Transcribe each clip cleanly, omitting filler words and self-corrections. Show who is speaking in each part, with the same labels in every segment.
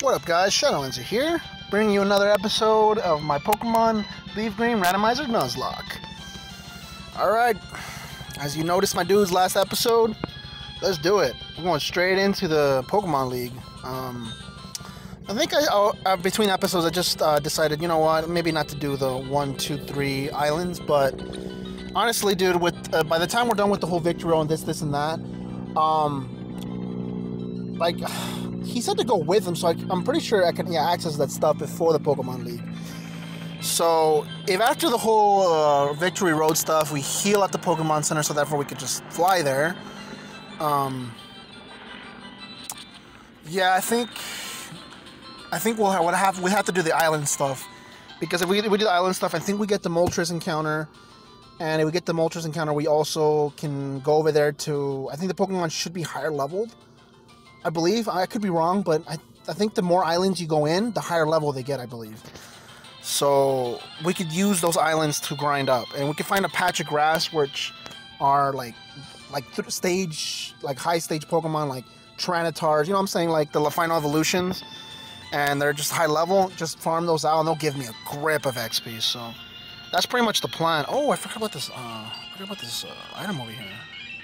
Speaker 1: What up, guys? Shadowlancer here, bringing you another episode of my Pokemon Leaf Green Randomizer Nuzlocke. Alright, as you noticed my dudes last episode, let's do it. We're going straight into the Pokemon League. I think between episodes I just decided, you know what, maybe not to do the 1, 2, 3 islands, but honestly, dude, with by the time we're done with the whole Victory Road and this and that, like, he said to go with him, so I'm pretty sure I can access that stuff before the Pokemon League. So, if after the whole Victory Road stuff, we heal at the Pokemon Center, so therefore we could just fly there. Yeah, I think we have to do the island stuff, because if we do the island stuff, I think we get the Moltres encounter, and if we get the Moltres encounter, we also can go over there to. I think the Pokemon should be higher leveled. I believe. I could be wrong, but I think the more islands you go in, the higher level they get, I believe. So we could use those islands to grind up, and we could find a patch of grass which are like high stage Pokemon, like Tyrantars. You know what I'm saying? Like the final evolutions, and they're just high level. Just farm those out, and they'll give me a grip of XP. So that's pretty much the plan. Oh, I forgot about this. Item over here.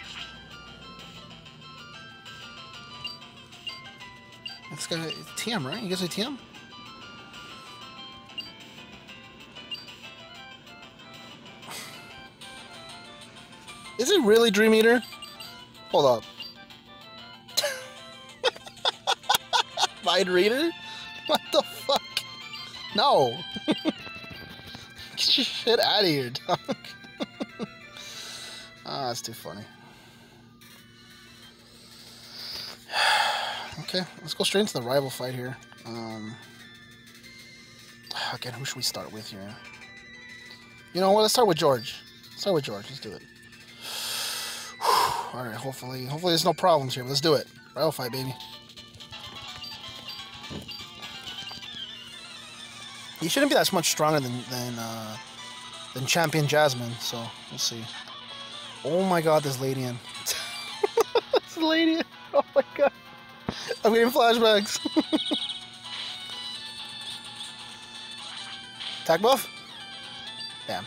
Speaker 1: It's got a TM, right? You guys say TM? Is it really Dream Eater? Hold up. Mind Reader? What the fuck? No. Get your shit out of here, dog. Ah, that's too funny. Okay, let's go straight into the rival fight here. Again, who should we start with here? You know what? Let's start with George. Let's do it. All right. Hopefully there's no problems here. But let's do it. Rival fight, baby. He shouldn't be that much stronger than Champion Jasmine. So we'll see. Oh my God, this Ladian. This Ladian. Oh my God. I'm getting flashbacks. Attack buff? Damn.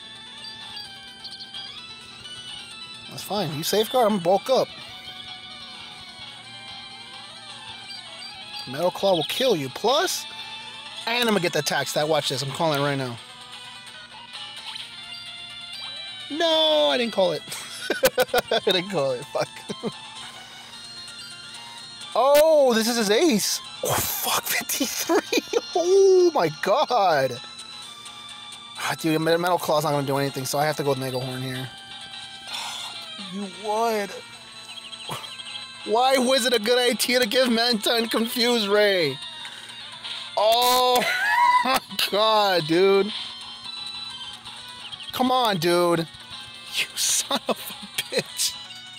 Speaker 1: That's fine. You safeguard, I'm gonna bulk up. Metal Claw will kill you. Plus, and I'm gonna get the attack stat. Watch this. I'm calling it right now. No, I didn't call it. I didn't call it. Fuck. Oh, this is his ace. Oh, fuck, 53. Oh, my God. Dude, Metal Claw's not going to do anything, so I have to go with Mega Horn here. You would. Why was it a good idea to give Mantine Confuse Ray? Oh, my God, dude. Come on, dude. You son of a bitch.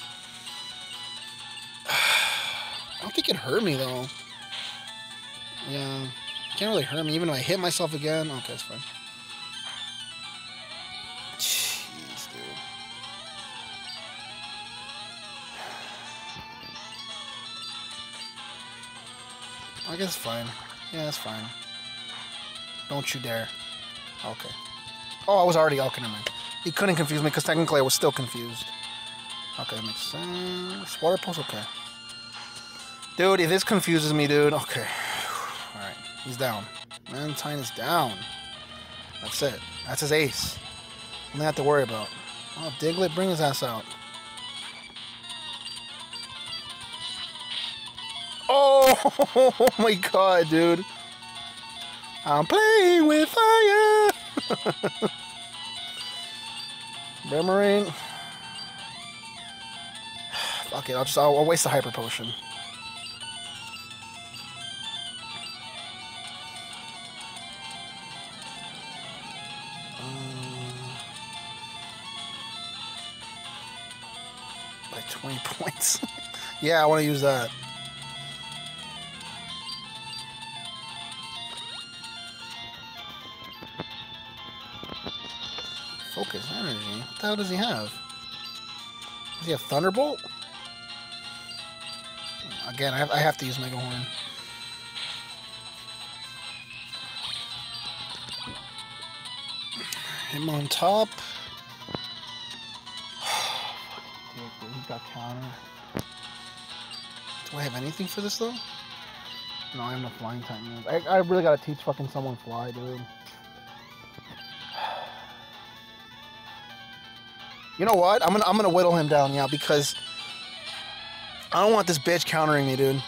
Speaker 1: I don't think it hurt me, though. Yeah. Can't really hurt me, even if I hit myself again. Okay, that's fine. Jeez, dude. I guess it's fine. Yeah, that's fine. Don't you dare. Okay. Oh, I was already... Okay, never mind. He couldn't confuse me, because technically I was still confused. Okay, that makes sense. Water Pulse, okay. Dude, if this confuses me, dude, okay. Alright, he's down. Mantine is down. That's it. That's his ace. Nothing I have to worry about. Oh, Diglett, bring his ass out. Oh, my God, dude. I'm playing with fire. Boomerang. Fuck it, I'll waste the Hyper Potion. Like 20 points. Yeah, I want to use that. Focus energy. What the hell does he have? Does he have Thunderbolt? Again, I have to use Mega Horn. Him on top. Dude, he got counter. Do I have anything for this though? No, I have no flying type moves. I really gotta teach fucking someone fly, dude. You know what? I'm gonna whittle him down, yeah, because I don't want this bitch countering me, dude.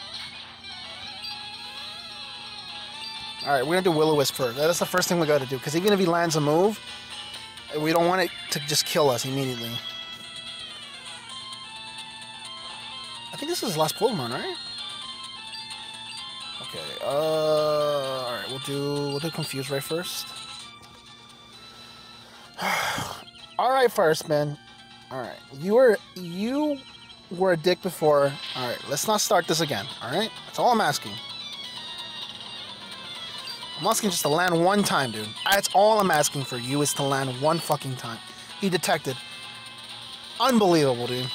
Speaker 1: Alright, we're gonna do Will-O-Wisp first. That's the first thing we gotta do, because even if he lands a move, we don't want it to just kill us immediately. I think this is his last Pokemon, right? Okay, alright, we'll do Confuse Ray first. Alright, Firespin. Alright, you were a dick before. Alright, let's not start this again, alright? That's all I'm asking. I'm asking just to land one time, dude. That's all I'm asking for you, is to land one fucking time. He detected. Unbelievable, dude.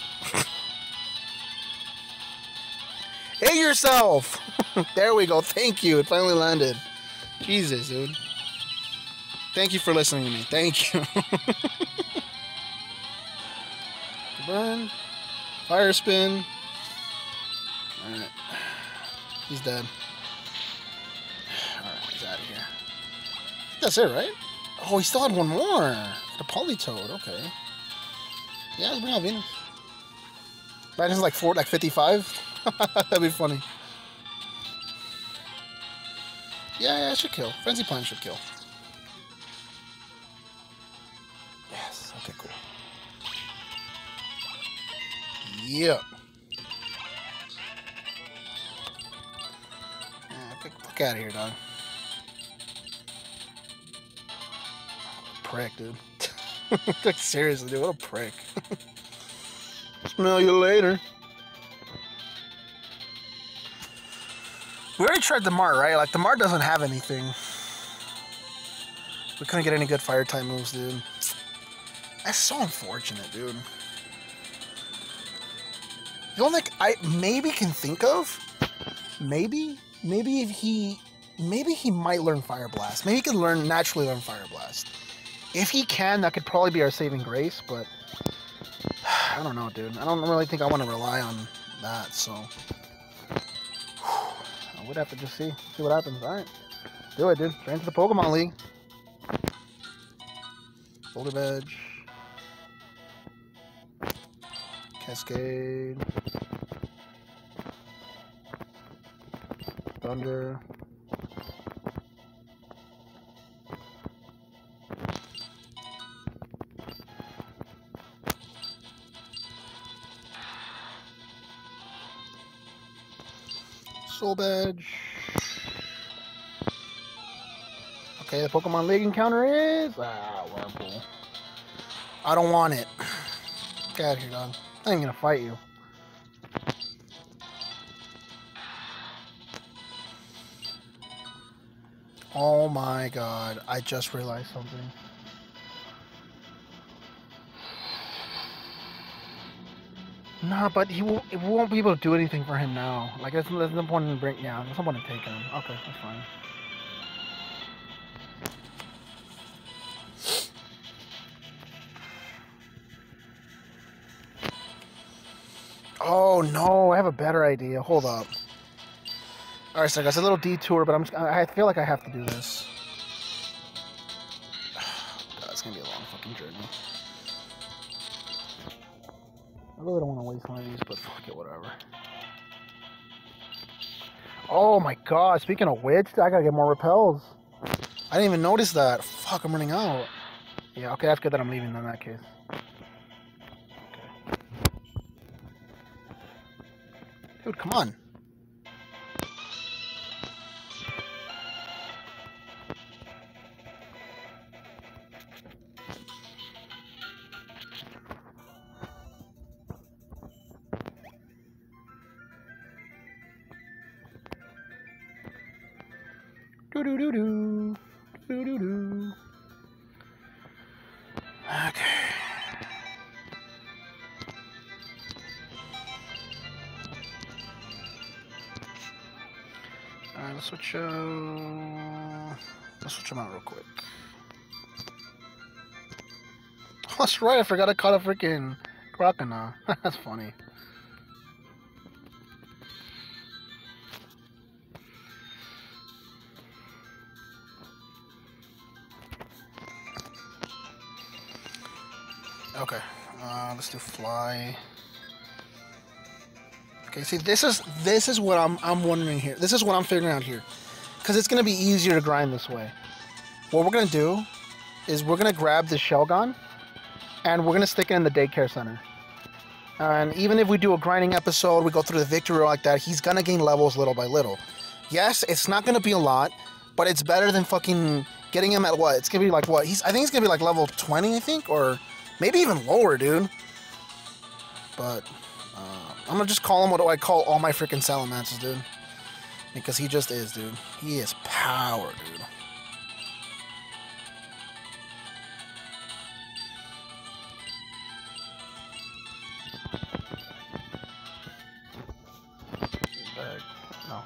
Speaker 1: Hit yourself! There we go. Thank you. It finally landed. Jesus, dude. Thank you for listening to me. Thank you. Burn. Fire spin. Alright. He's dead. Alright, he's out of here. That's it, right? Oh, he still had one more. The Politoed. Okay. Yeah, let's bring out Venus. Imagine it's like 55. That'd be funny. Yeah, it should kill. Frenzy Plant should kill. Yes. Okay, cool. Yep. Yeah, fuck out of here, dog. Prick, dude. Like, seriously, dude, what a prick. Smell you later. We already tried the Mart, right? Like, the Mart doesn't have anything. We couldn't get any good fire type moves, dude. That's so unfortunate, dude. The only thing I maybe can think of, maybe if maybe he might learn Fire Blast. Maybe he can naturally learn Fire Blast. If he can, that could probably be our saving grace, but I don't know, dude. I don't really think I want to rely on that, so I would have to just see what happens. All right, do it, dude. Train to the Pokemon League. Boulder Badge. Cascade. Thunder. Soul Badge. Okay, the Pokemon League encounter is... Whirlpool. I don't want it. Get out of here, dog. I ain't gonna fight you. Oh my god, I just realized something. Nah, but we won't be able to do anything for him now. Like, there's no point in there's no point in taking him. Okay, that's fine. Oh no, I have a better idea. Hold up. Alright, so guys, a little detour, but I feel like I have to do this. God, it's gonna be a long fucking journey. I really don't want to waste one of these, but fuck it, whatever. Oh my god, speaking of which, I gotta get more repels. I didn't even notice that. Fuck, I'm running out. Yeah, okay, that's good that I'm leaving in that case. Okay. Dude, come on. Do-do-do-do. Do-do-do. Okay. Alright, let's switch them out real quick. That's right, I forgot I caught a freaking crocodile. That's funny. Okay, let's do fly. Okay, see, this is what I'm wondering here. This is what I'm figuring out here, because it's gonna be easier to grind this way. What we're gonna do is we're gonna grab the Shelgon, and we're gonna stick it in the daycare center. And even if we do a grinding episode, we go through the victory like that, he's gonna gain levels little by little. Yes, it's not gonna be a lot, but it's better than fucking getting him at what? It's gonna be like what? I think he's gonna be like level 20, I think, or maybe even lower, dude. But I'm gonna just call him what I call all my freaking Salamancers, dude. Because he just is, dude. He is power, dude. No.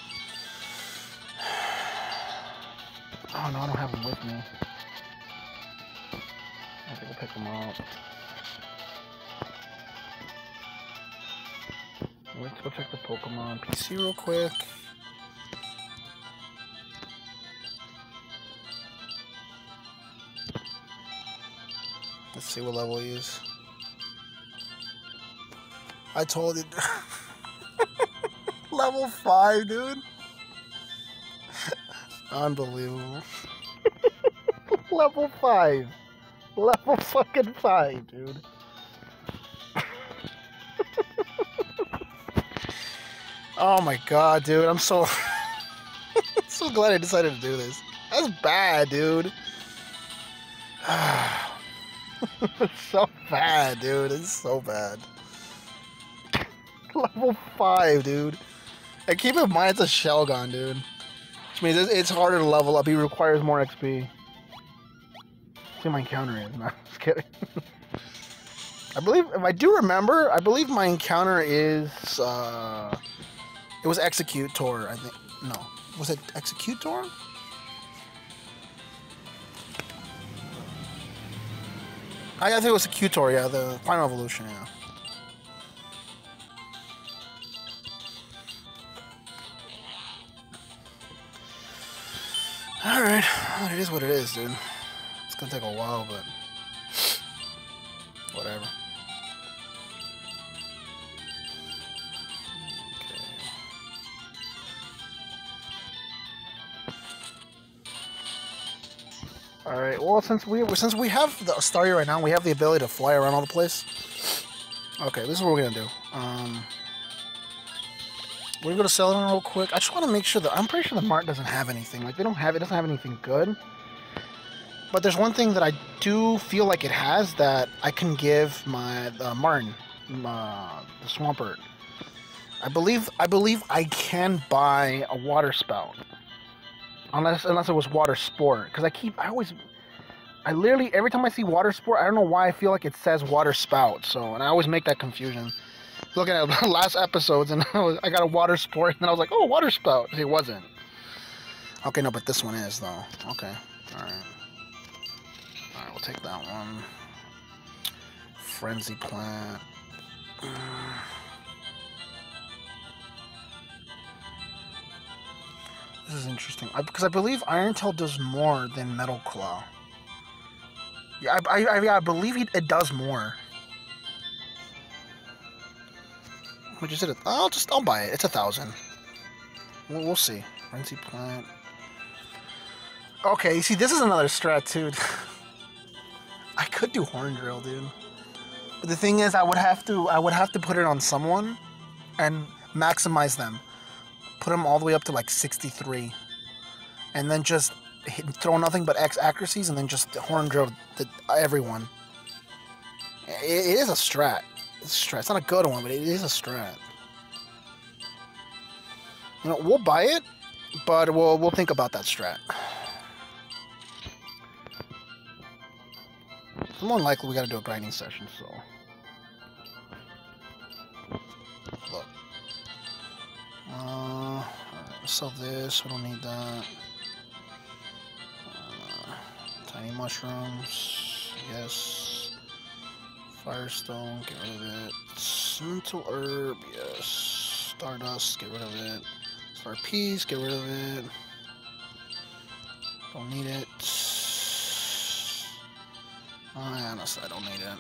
Speaker 1: Oh no, I don't have him with me. I have to go pick him up. Let's go check the Pokemon PC real quick. Let's see what level he is. I told you. Level 5, dude. Unbelievable. Level 5. Level fucking 5, dude. Oh my god, dude. I'm so so glad I decided to do this. That's bad, dude. It's so bad, dude. It's so bad. Level 5, dude. And keep in mind it's a Shelgon, dude. Which means it's harder to level up. He requires more XP. See my encounter is. No, just kidding. I believe, if I do remember, I believe my encounter is, it was Executor, I think. No. Was it Executor? I think it was Executor, yeah, the Final Evolution, yeah. Alright, well, it is what it is, dude. It's gonna take a while, but whatever. Okay. Alright, well, since we have the Staria right now, we have the ability to fly around all the place. Okay, this is what we're gonna do. We're gonna go to Celadon real quick. I just want to make sure that I'm pretty sure the Mart doesn't have anything. Like, it doesn't have anything good. But there's one thing that I do feel like it has that I can give my Martin, the Swampert. I believe I can buy a water spout, unless it was water sport. Because I literally every time I see water sport, I don't know why I feel like it says water spout. So, and I always make that confusion. Looking at the last episodes, and I got a water sport, and then I was like, oh, water spout. It wasn't. Okay, no, but this one is, though. Okay, alright. Alright, we'll take that one. Frenzy Plant. This is interesting. Because I believe Iron Tail does more than Metal Claw. Yeah, I believe it does more. What is it? I'll buy it. It's 1,000. We'll see. Frenzy Plant. Okay, you see, this is another strat, too. I could do Horn Drill, dude. But the thing is, I would have to put it on someone and maximize them. Put them all the way up to like 63. And then just throw nothing but X accuracies and then just Horn Drill everyone. It is a strat. It's a strat. It's not a good one, but it is a strat. You know, we'll buy it, but we'll think about that strat. It's more than likely we gotta do a grinding session, so. Look. Alright, let's sell this. We don't need that. Tiny mushrooms. Yes. Firestone, get rid of it. Mental Herb, yes. Stardust, get rid of it. Star Piece, get rid of it. Don't need it. Oh, yeah, honestly, I don't need it.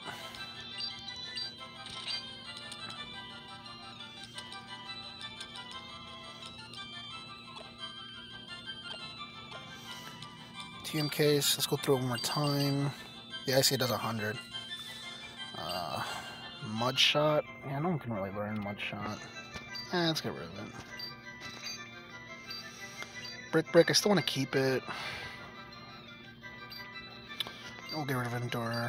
Speaker 1: TM case, let's go through it one more time. Yeah, I see it does 100. Mud Shot. Yeah, no one can really learn Mud Shot. Let's get rid of it. Brick, I still want to keep it. We'll get rid of Endure.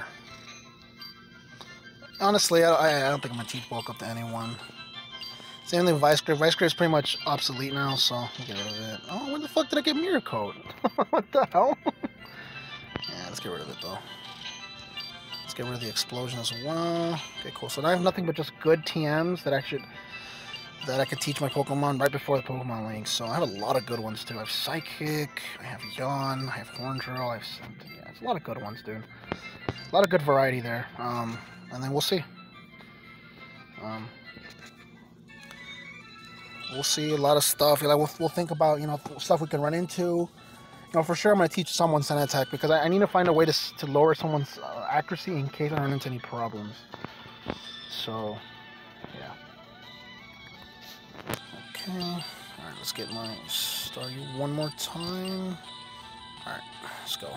Speaker 1: Honestly, I don't think I'm going to teach Bulk up to anyone. Same thing with Vice Grip. Vice Grip is pretty much obsolete now, so we'll get rid of it. Oh, where the fuck did I get Mirror Coat? What the hell? Yeah, let's get rid of it, though. Let's get rid of the Explosion as well. Okay, cool. So now I have nothing but just good TMs that I could teach my Pokemon right before the Pokemon Link. So I have a lot of good ones, too. I have Psychic, I have Yawn, I have Horn Drill, I have something. Yeah, it's a lot of good ones, dude. A lot of good variety there. And then we'll see. We'll see a lot of stuff. Like we'll think about, you know, stuff we can run into. You know, for sure I'm going to teach someone Sun Attack because I need to find a way to lower someone's accuracy in case I run into any problems. So, yeah. Okay. Alright, let's get my Staryu one more time. Alright, let's go.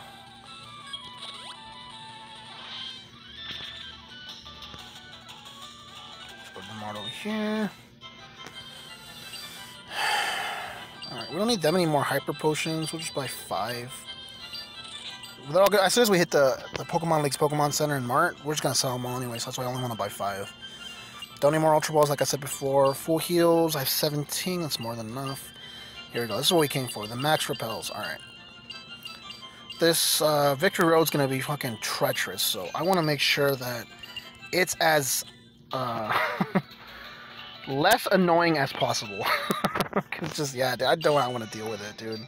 Speaker 1: Let's put the Mart over here. Alright, we don't need that many more Hyper Potions. We'll just buy 5. They're all good. As soon as we hit the Pokemon League's Pokemon Center and Mart, we're just going to sell them all anyway, so that's why I only want to buy 5. Don't need more Ultra Balls, like I said before. Full heals, I have 17. That's more than enough. Here we go. This is what we came for. The Max Repels. Alright. This Victory Road's going to be fucking treacherous, so I want to make sure that it's as less annoying as possible. Cause just, yeah, I don't want to deal with it, dude.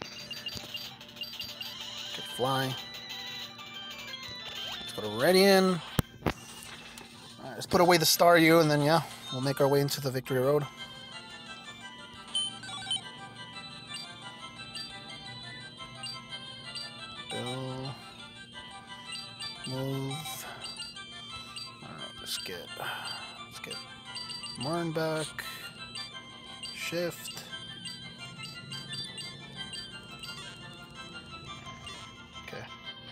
Speaker 1: Okay, fly. Let's go to Radiant. Alright, let's put away the Staryu, and then, yeah, we'll make our way into the Victory Road. Go. Move. Alright, let's get Marn back. Shift. Okay.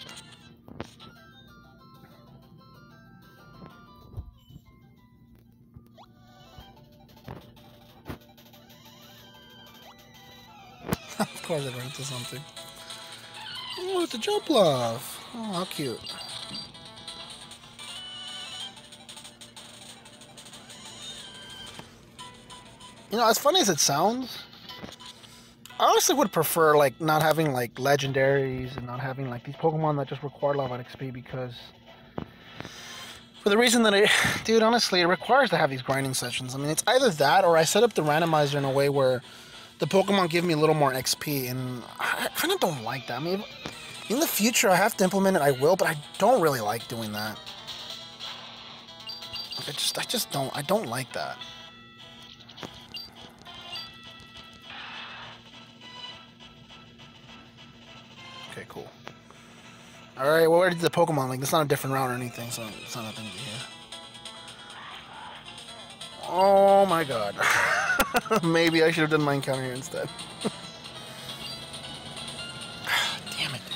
Speaker 1: Of course I ran into something. Oh, it's a Jumpluff. Oh, how cute. You know, as funny as it sounds, I honestly would prefer, like, not having, like, legendaries and not having, like, these Pokemon that just require a lot of XP because... For the reason that dude, honestly, it requires to have these grinding sessions. I mean, it's either that or I set up the randomizer in a way where the Pokemon give me a little more XP, and I kind of don't like that. I mean, in the future, I have to implement it, I will, but I don't really like doing that. Like, I don't like that. Okay, cool. Alright, well, where did the Pokemon League? It's not a different route or anything, so it's not nothing to do here. Oh my god. Maybe I should have done my encounter here instead. Damn it.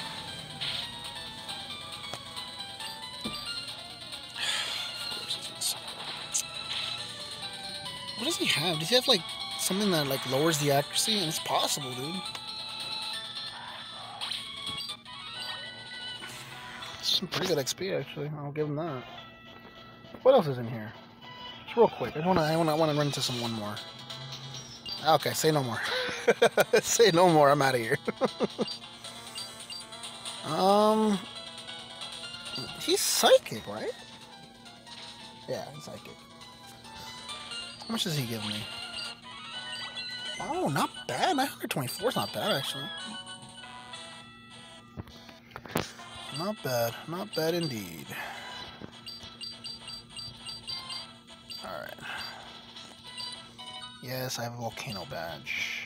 Speaker 1: Of course it is. What does he have? Does he have, like, something that, like, lowers the accuracy? And it's possible, dude. Some pretty good XP, actually. I'll give him that. What else is in here? Just real quick. I want to run into one more. Okay, say no more. Say no more. I'm out of here. He's psychic, right? Yeah, he's psychic. How much does he give me? Oh, not bad. 924 is not bad, actually. Not bad. Not bad indeed. Yes, I have a volcano badge.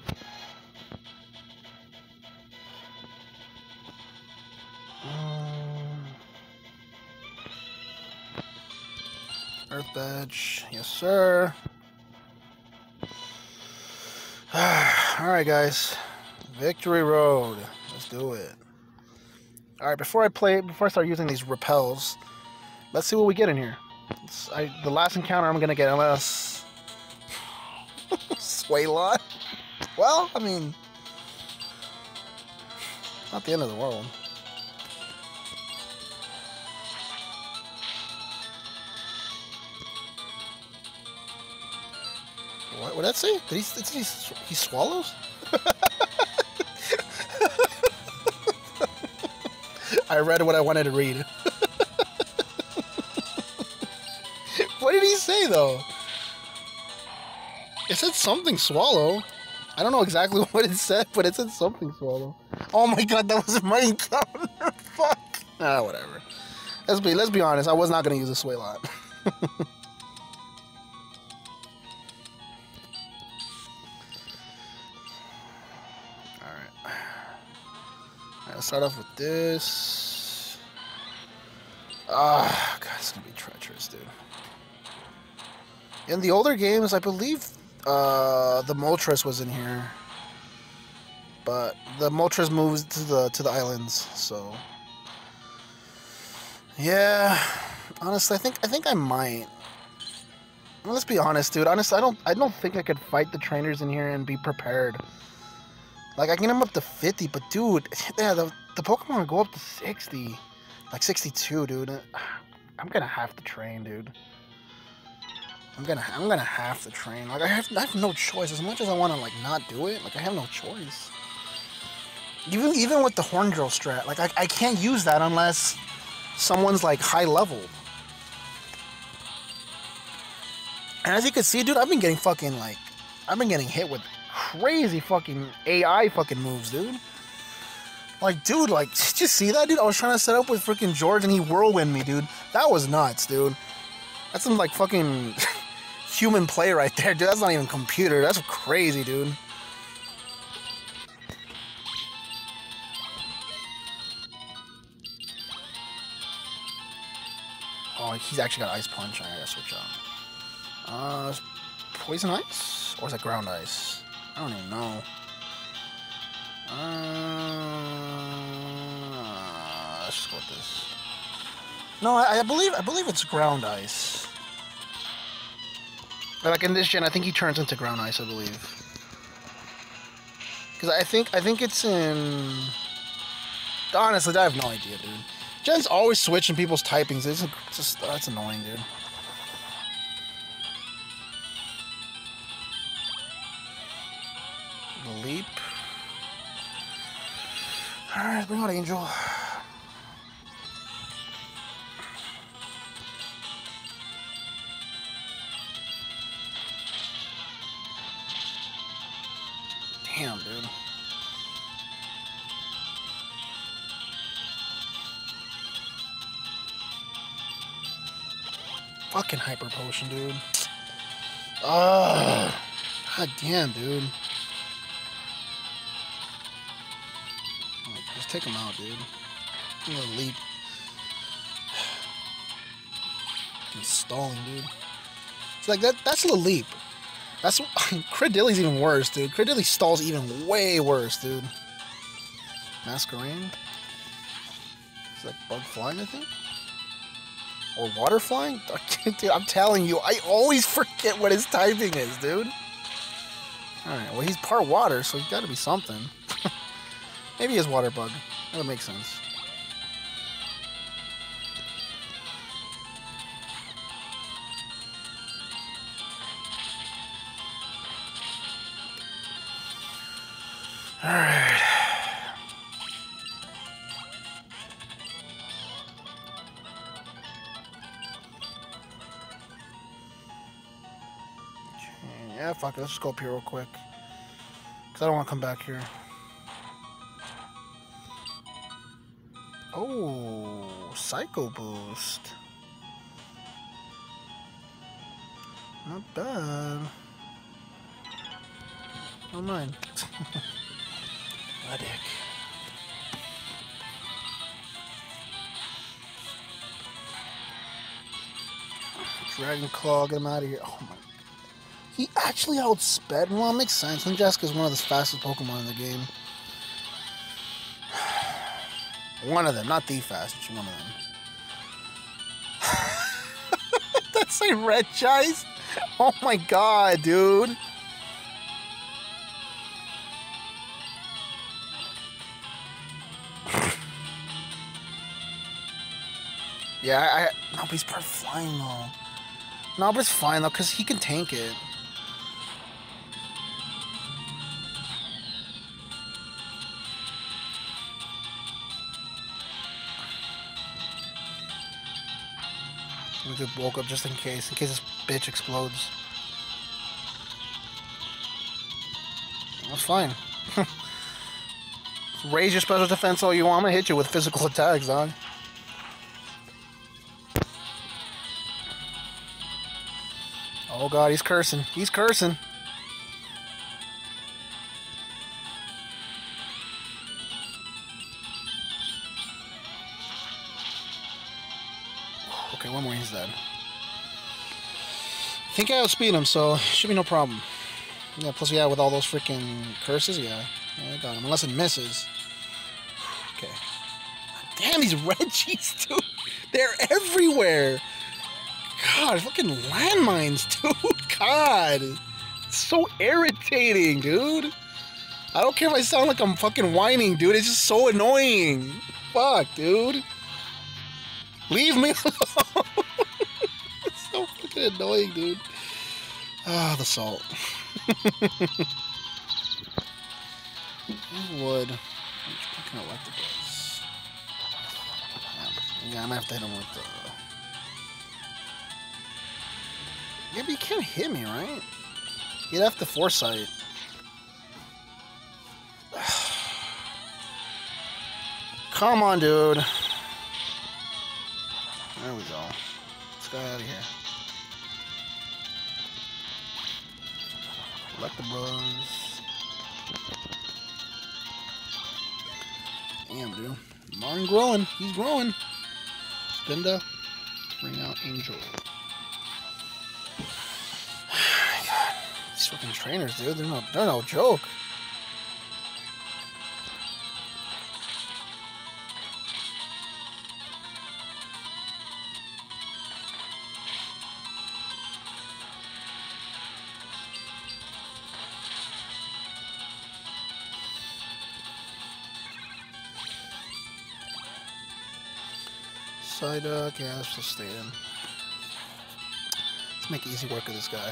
Speaker 1: Earth badge. Yes, sir. Alright, guys. Victory Road. Let's do it. Alright, before I start using these repels, let's see what we get in here. The last encounter I'm gonna get, unless... Swaylot? Well, I mean... Not the end of the world. What did that say? Did he swallows? I read what I wanted to read. What did he say, though? It said something swallow. I don't know exactly what it said, but it said something swallow. Oh my god, that wasn't my encounter. Fuck. Ah, whatever. Let's be honest. I was not gonna use a Swaylot. Alright, let's start off with this. Ah, god, it's gonna be treacherous, dude. In the older games, I believe the Moltres was in here, but the Moltres moves to the islands. So yeah, honestly, I think I might. Well, let's be honest, dude. Honestly, I don't think I could fight the trainers in here and be prepared. Like, I can get them up to 50, but dude, yeah, the Pokemon go up to 60, like 62, dude. I'm gonna have to train, dude. I'm gonna have to train. Like, I have no choice. As much as I want to, like, not do it, like, I have no choice. Even with the Horn Drill strat, like, I can't use that unless someone's, like, high level. And as you can see, dude, I've been getting hit with crazy fucking AI fucking moves, dude. Like, dude, like, did you see that, dude? I was trying to set up with freaking George and he whirlwind me, dude. That was nuts, dude. That's some, like, fucking human play right there, dude. That's not even computer. That's crazy, dude. Oh, he's actually got Ice Punch. I gotta switch out. Poison Ice? Or is that Ground Ice? I don't even know. Let's just go with this. No, I believe it's Ground Ice. But like in this gen, I think he turns into Ground Ice, I believe. Because I think it's in... Honestly, I have no idea, dude. Gen's always switching people's typings. It's just that's annoying, dude. The leap. Alright, bring on Angel. Damn, dude. Fucking Hyper Potion, dude. God damn, dude. Just take him out, dude. I'm gonna leap. He's stalling, dude. It's like that's a leap. That's Cradilly's even worse, dude. Cradilly stalls even way worse, dude. Masquerain. It's like bug flying, I think. Or water flying? Dude, I'm telling you, I always forget what his typing is, dude. Alright, well, he's part water, so he's gotta be something. Maybe he's water bug. That would make sense. Alright. Yeah, fuck it. Let's just go up here real quick. Because I don't want to come back here. Oh, Psycho Boost. Not bad. Oh, mine. A dick. Dragon Claw, get him out of here. Oh my. He actually outsped. Well, it makes sense. Ninjask is one of the fastest Pokemon in the game. One of them, not the fastest, one of them. That's like red Chise? Oh my god, dude. Yeah, no, but he's part flying though. No, but it's fine though, because he can tank it. We could woke up just in case this bitch explodes. That's fine. Raise your special defense all you want. I'm gonna hit you with physical attacks, dog. Oh god, he's cursing. He's cursing. Okay, one more, he's dead. I think I outspeed him, so should be no problem. Yeah, plus, yeah, with all those freaking curses, yeah. I got him, unless it misses. Okay. Damn, these Reggies, dude. They're everywhere. God, fucking landmines, dude. God. It's so irritating, dude. I don't care if I sound like I'm fucking whining, dude. It's just so annoying. Fuck, dude. Leave me alone. It's so fucking annoying, dude. Ah, the salt. Wood. I'm kind of like the buzz. Yeah, I'm gonna have to hit him with the. Yeah, but you can't hit me, right? You'd have to foresight. Come on, dude. There we go. Let's go out of here. Like the buzz. Damn, dude. Martin growing. He's growing. Spinda. Bring out Angel. God. These fucking trainers, dude. They're no joke. Psyduck, yeah, let's just stay in. Let's make easy work of this guy.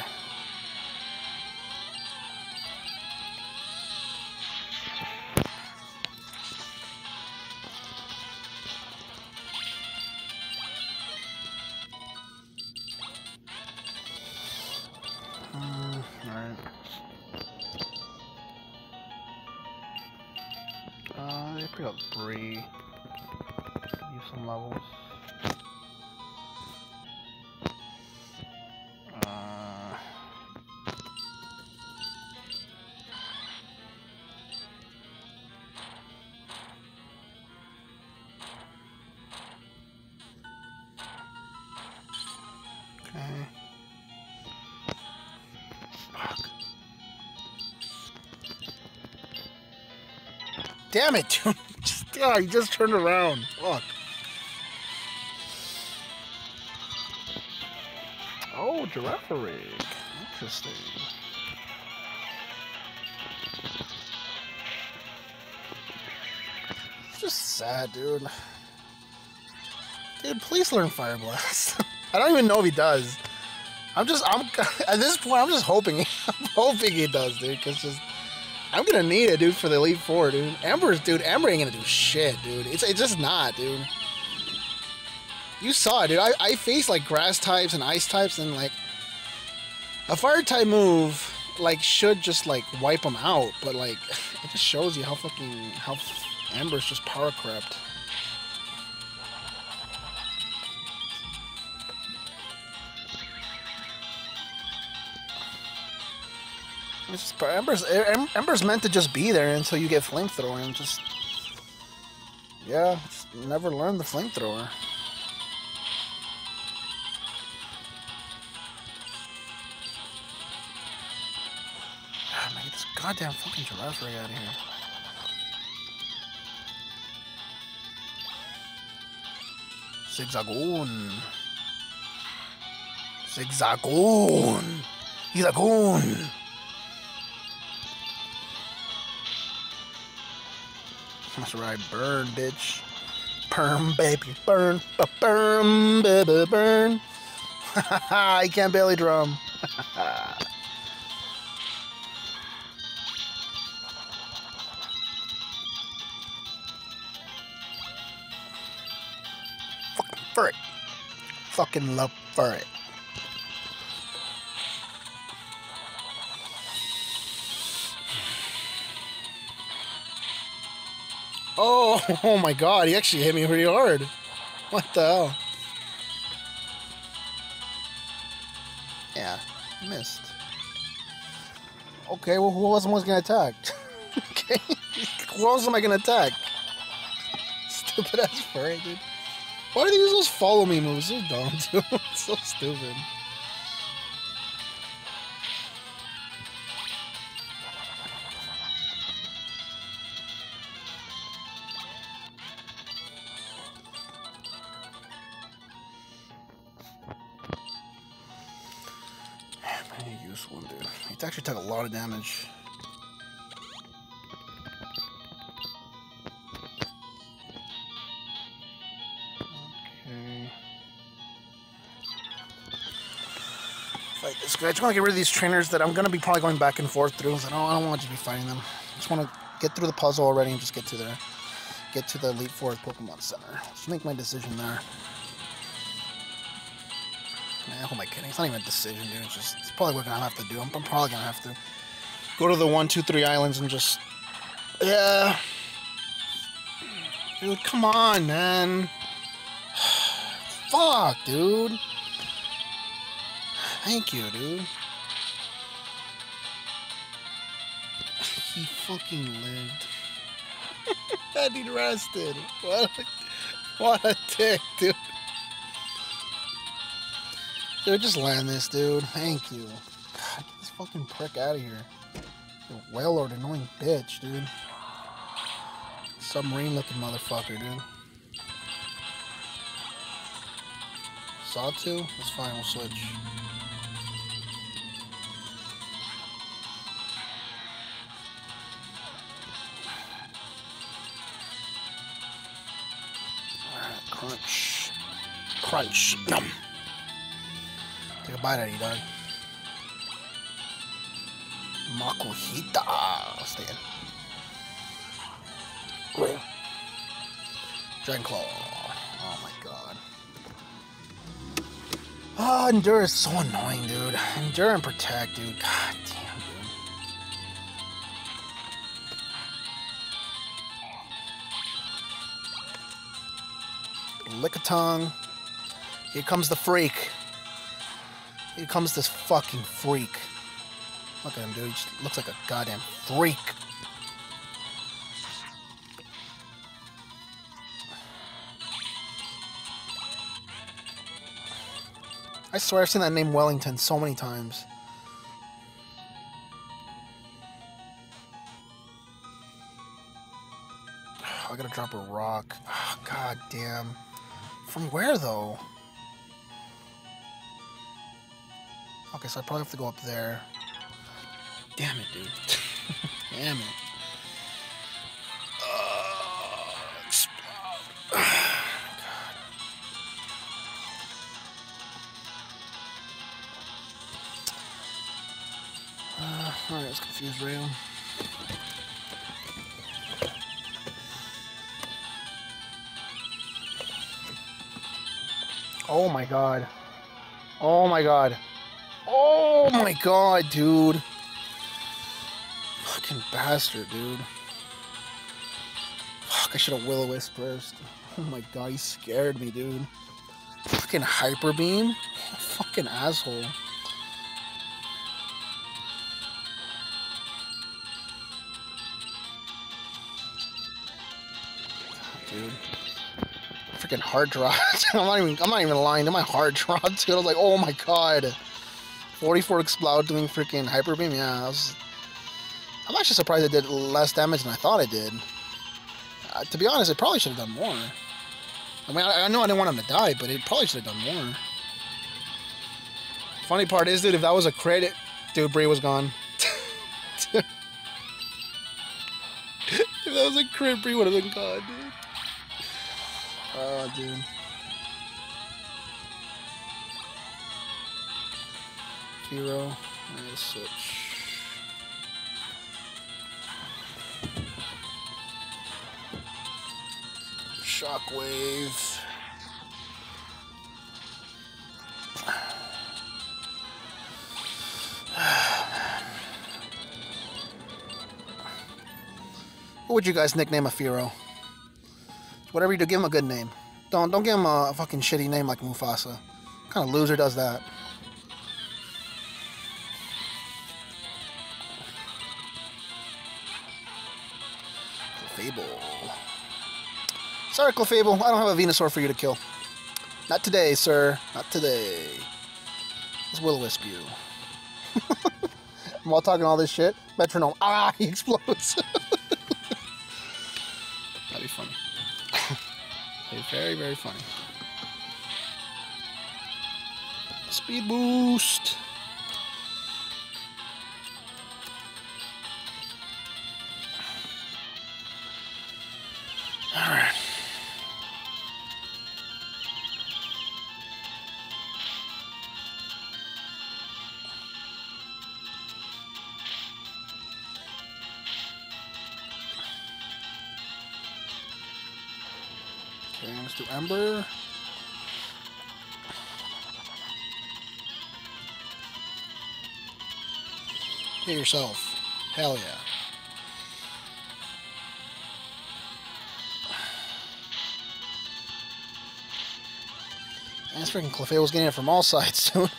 Speaker 1: Alright. They pick up Bree. Use some levels. Okay. Fuck. Damn it, dude. He just turned around. Fuck. Oh, Girafarig. Interesting. It's just sad, dude. Dude, please learn Fire Blast. I don't even know if he does. I'm at this point, I'm just hoping. I'm hoping he does, dude, because I'm gonna need it, dude, for the Elite Four, dude. Amber ain't gonna do shit, dude. It's just not, dude. You saw it, dude. I faced like grass types and ice types, and like a fire type move like should just like wipe them out, but like it just shows you how Amber's just power crept. It's just, Ember's meant to just be there until you get flamethrower and just... Yeah, just never learned the flamethrower. God, man, get this goddamn fucking giraffe rig out of here. Zigzagoon. Zigzagoon. Zigzagoon. That's right, burn, bitch. Burn, baby, burn. Burn, baby, burn. I can't belly drum. Fucking furry. Fucking love furry. Oh my god, he actually hit me pretty hard. What the hell? Yeah, missed. Okay, well, who else was gonna attack? Okay, who else am I gonna attack? Stupid ass furry, dude. Why do they use those follow me moves? So dumb, dude. So stupid. I use one, dude. It actually took a lot of damage. Okay. Fight this guy. I just want to get rid of these trainers that I'm going to be probably going back and forth through. I don't want to be fighting them. I just want to get through the puzzle already and just get to the Elite Four Pokemon Center. Just make my decision there. Man, who am I kidding? It's not even a decision, dude. It's probably what I'm gonna have to do. I'm probably gonna have to go to the 1, 2, 3 islands and just... Yeah. Dude, come on, man. Fuck, dude. Thank you, dude. He fucking lived. That dude rested. What a dick, dude. Dude, just land this, dude. Thank you. God, get this fucking prick out of here. You whale-lord, annoying bitch, dude. Submarine-looking motherfucker, dude. Sawtooth? That's fine, we'll switch. Alright, crunch. Crunch. Nom. Take a bite out of you, dog. Makuhita. Stay in. Great. Dragon Claw. Oh my god. Oh, Endure is so annoying, dude. Endure and Protect, dude. God damn, dude. Lickitung. Here comes the freak. Here comes this fucking freak. Look at him, dude. He just looks like a goddamn freak. I swear I've seen that name Wellington so many times. I gotta drop a rock. Oh, god damn. From where, though? Okay, so I probably have to go up there. Damn it, dude. Damn it. Explode. Alright, let's confuse Rail. Oh my god. Oh my god. Oh my god, dude. Fucking bastard, dude. Fuck, I should have Will-O-Wisp first. Oh my god, he scared me, dude. Fucking Hyper Beam? Fucking asshole. dude. Freaking hard draw. I'm not even lying. To my hard draw, dude. I was like, oh my god. 44 Explode doing freaking Hyper Beam. Yeah, I'm actually surprised it did less damage than I thought it did. To be honest, it probably should have done more. I mean, I know I didn't want him to die, but it probably should have done more. Funny part is, dude, if that was a crit, dude, Bree was gone. If that was a crit, Bree would have been gone, dude. Oh, dude. Hero. Let's switch. Shockwave. What would you guys nickname a Firo? Whatever you do, give him a good name. Don't give him a fucking shitty name like Mufasa. What kind of loser does that? Clefable. Sorry, Clefable. I don't have a Venusaur for you to kill. Not today, sir. Not today. Let's Will-O-Wisp you. While talking all this shit, Metronome. Ah, he explodes. That'd be funny. That'd be very, very funny. Speed boost. Alright. Okay, let's do Ember. Hit yourself. Hell yeah. And this freaking Clefable's getting it from all sides, dude.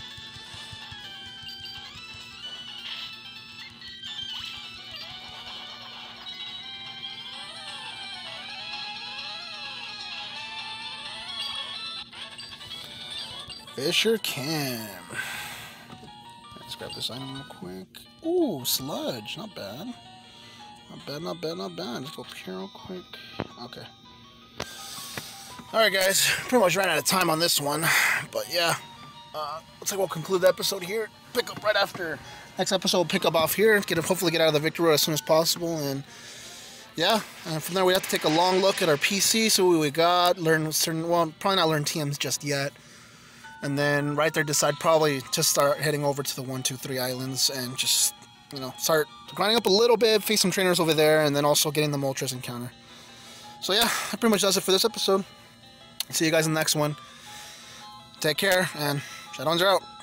Speaker 1: Fisher Cam. Let's grab this item real quick. Ooh, Sludge. Not bad. Not bad, not bad, not bad. Let's go up here real quick. Okay. Alright, guys. Pretty much ran out of time on this one. But yeah. Looks like we'll conclude the episode here. Pick up right after next episode. Pick up off here. Hopefully get out of the victory road as soon as possible. And yeah. And from there, we have to take a long look at our PC. So we got. Learn certain. Well, probably not learn TMs just yet. And then right there decide probably just start heading over to the 1, 2, 3 islands and just, you know, start grinding up a little bit, face some trainers over there, and then also getting the Moltres encounter. So yeah, that pretty much does it for this episode. See you guys in the next one. Take care, and Shadowlands are out.